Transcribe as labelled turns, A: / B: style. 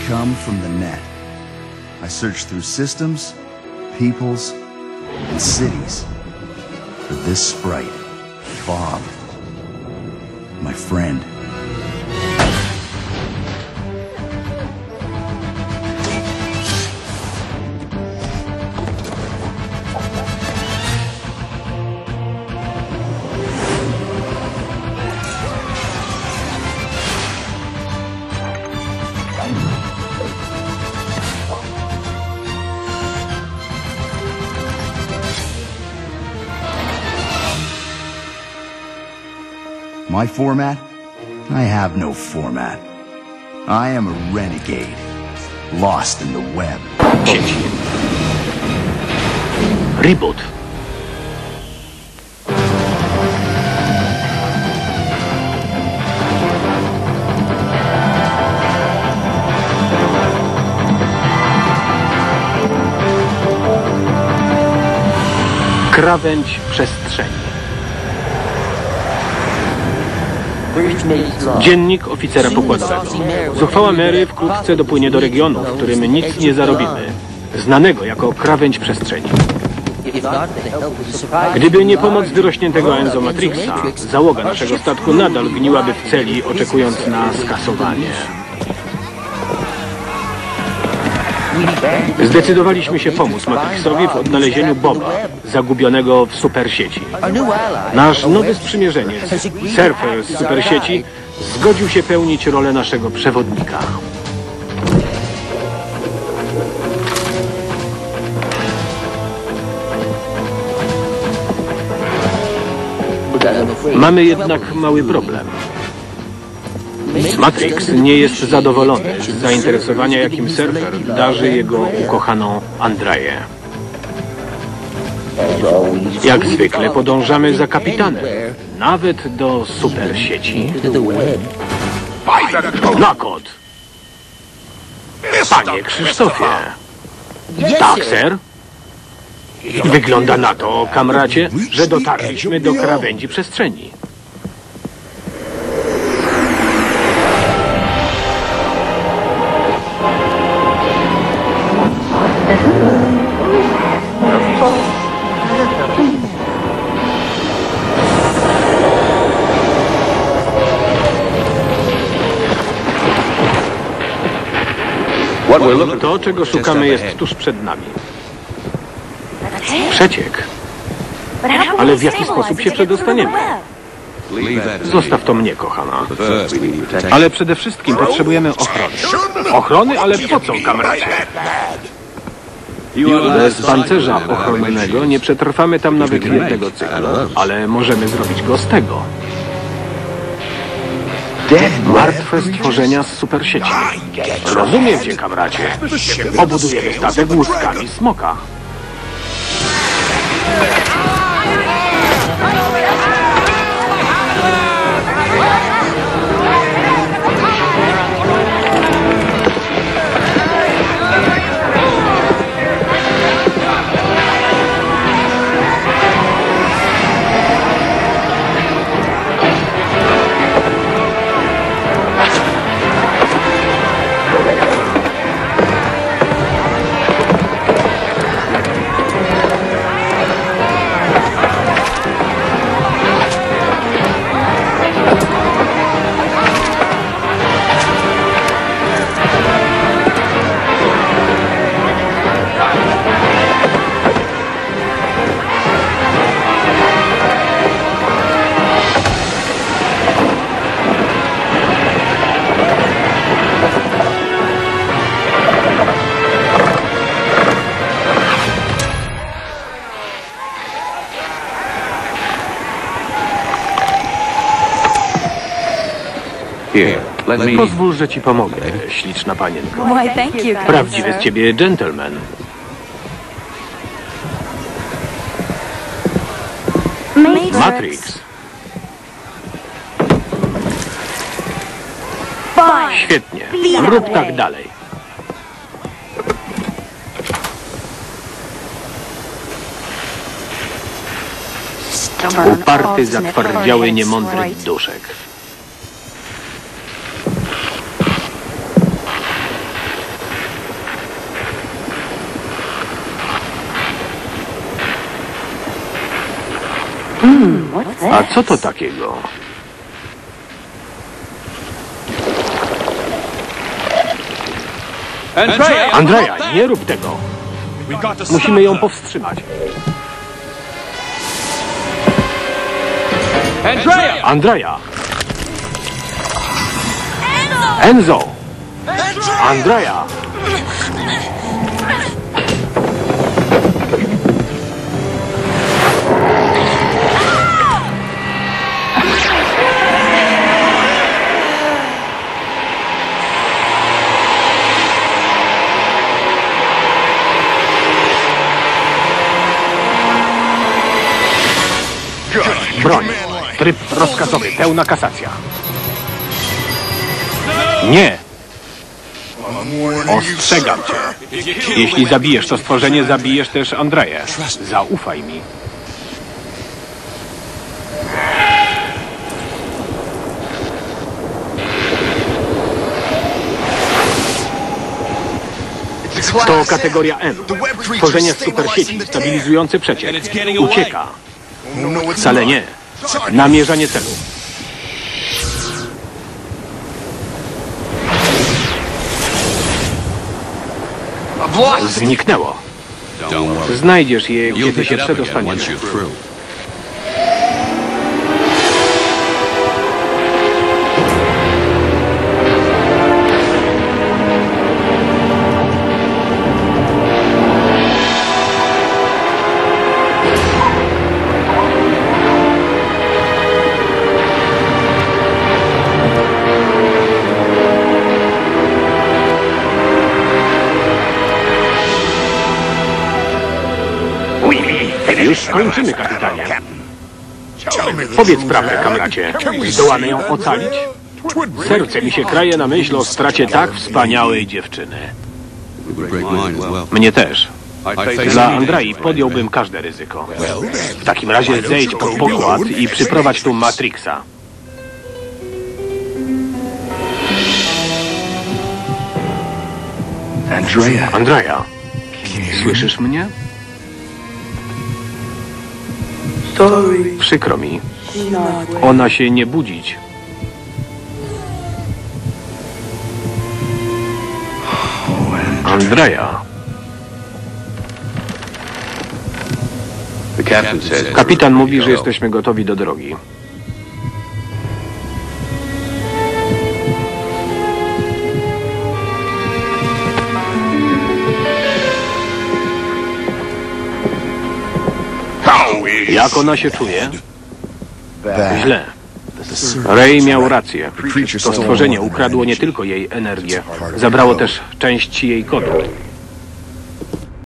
A: come from the net. I searched through systems, peoples, and cities for this sprite, Bob, my friend. My format? I have no format. I am a renegade, lost in the web.
B: Sieci. Reboot. Krawędź przestrzeni. Dziennik oficera pokładowego. Zuchwała Mary wkrótce dopłynie do regionu, w którym nic nie zarobimy, znanego jako krawędź przestrzeni. Gdyby nie pomoc wyrośniętego Enzo Matrixa, załoga naszego statku nadal gniłaby w celi, oczekując na skasowanie. Zdecydowaliśmy się pomóc Matrixowi w odnalezieniu Boba, zagubionego w supersieci. Nasz nowy sprzymierzeniec, surfer z supersieci, zgodził się pełnić rolę naszego przewodnika. Mamy jednak mały problem. Matrix nie jest zadowolony z zainteresowania, jakim surfer darzy jego ukochaną Andreę. Jak zwykle podążamy za kapitanem, nawet do supersieci. Nakot! Panie Krzysztofie! Tak, ser? Wygląda na to, kamracie, że dotarliśmy do krawędzi przestrzeni. To, czego szukamy, jest tuż przed nami. Przeciek. Ale w jaki sposób się przedostaniemy? Zostaw to mnie, kochana. Ale przede wszystkim potrzebujemy ochrony. Ochrony? Ale po co, kamracie? Bez pancerza ochronnego nie przetrwamy tam nawet jednego cyklu, ale możemy zrobić go z tego. Martwe stworzenia z supersieci. Rozumiem cię, kamracie. Obudujemy statek łuskami smoka. Pozwól, że ci pomogę, śliczna panienko. Prawdziwy z ciebie gentleman. Matrix. Świetnie. Rób tak dalej. Uparty, zatwardziały, niemądry duszek. A co to takiego? Andrea, nie rób tego. Musimy ją powstrzymać. Andrea! Enzo! Andrea! Broń. Tryb rozkazowy. Pełna kasacja. Nie. Ostrzegam cię. Jeśli zabijesz to stworzenie, zabijesz też Andreję. Zaufaj mi. To kategoria M. Stworzenie z supersieci, stabilizujący przeciek. Ucieka. Wcale nie. Namierzanie celu. Zniknęło. Znajdziesz je, kiedy się przedostaniesz. Już skończymy, kapitanie. Powiedz prawdę, kamracie. Zdołamy ją ocalić? Serce mi się kraje na myśl o stracie tak wspaniałej dziewczyny. Mnie też. Dla Andrei podjąłbym każde ryzyko. W takim razie zejdź pod pokład i przyprowadź tu Matrixa. Andrea, słyszysz mnie? Przykro mi. Ona się nie budzić. Andrea. Kapitan mówi, że jesteśmy gotowi do drogi. Jak ona się czuje? Źle. Ray miał rację. To stworzenie ukradło nie tylko jej energię, zabrało też część jej kodu.